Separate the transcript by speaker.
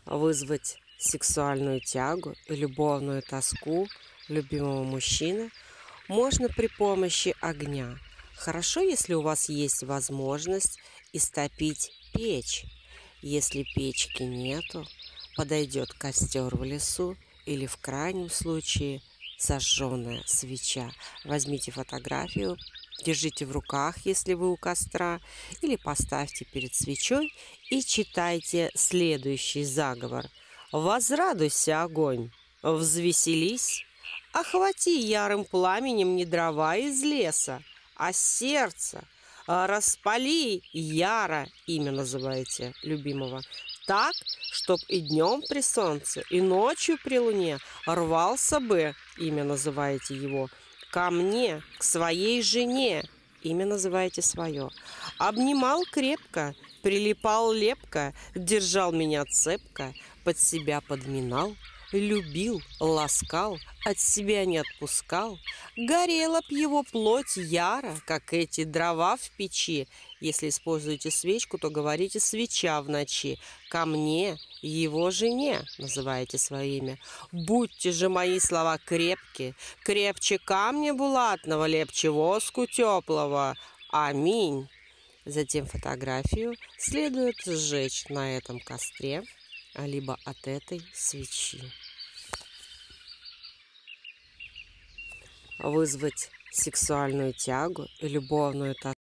Speaker 1: Вызвать сексуальную тягу и любовную тоску любимого мужчины можно при помощи огня. Хорошо, если у вас есть возможность истопить печь. Если печки нету, подойдет костер в лесу или в крайнем случае зажженная свеча. Возьмите фотографию, держите в руках, если вы у костра, или поставьте перед свечой и читайте следующий заговор. Возрадуйся, огонь, взвеселись, охвати ярым пламенем не дрова из леса, а сердце. Распали яро, имя называйте любимого, так, чтоб и днем при солнце, и ночью при луне рвался бы, имя называете его, ко мне, к своей жене, имя называете свое. Обнимал крепко, прилипал лепко, держал меня цепко, под себя подминал, любил, ласкал, от себя не отпускал. Горела б его плоть яро, как эти дрова в печи. Если используете свечку, то говорите «свеча в ночи». Ко мне, его жене, называете свое имя. Будьте же мои слова крепкие, крепче камня булатного, лепче воску теплого. Аминь. Затем фотографию следует сжечь на этом костре, либо от этой свечи. Вызвать сексуальную тягу и любовную тоску